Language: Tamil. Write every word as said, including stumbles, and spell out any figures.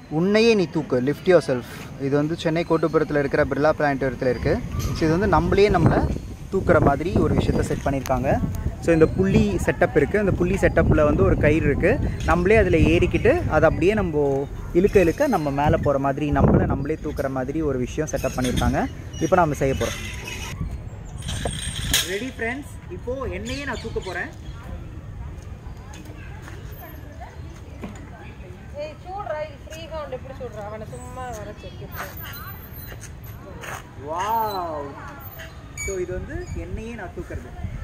உன்னையே நீ தூக்கு, லிஃப்ட் யுவர் செல்ஃப். இது வந்து சென்னை கோட்டுப்புறத்தில் இருக்கிற பிர்லா பிளானட்டோரியத்தில் இருக்குது. ஸோ இது வந்து நம்மளே நம்மளை தூக்குற மாதிரி ஒரு விஷயத்தை செட் பண்ணியிருக்காங்க. ஸோ இந்த புள்ளி செட்டப் இருக்குது. அந்த புள்ளி செட்டப்பில் வந்து ஒரு கயிறு இருக்குது. நம்மளே அதில் ஏறிக்கிட்டு அதை அப்படியே நம்ம இழுக்க இழுக்க நம்ம மேலே போகிற மாதிரி, நம்மளை நம்மளே தூக்குற மாதிரி ஒரு விஷயம் செட்டப் பண்ணியிருக்காங்க. இப்போ நம்ம செய்ய போகிறோம். ரெடி ஃப்ரெண்ட்ஸ், இப்போது என்னையே நான் தூக்க போகிறேன். வாவ்! ஸோ இது வந்து என்னையே நான் தூக்குறது.